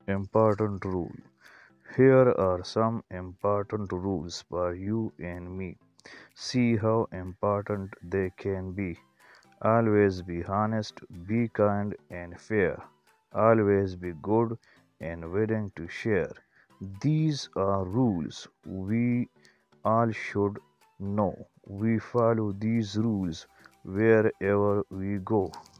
Important rule. Here are some important rules for you and me. See how important they can be. Always be honest, be kind and fair. Always be good and willing to share. These are rules we all should know. We follow these rules wherever we go.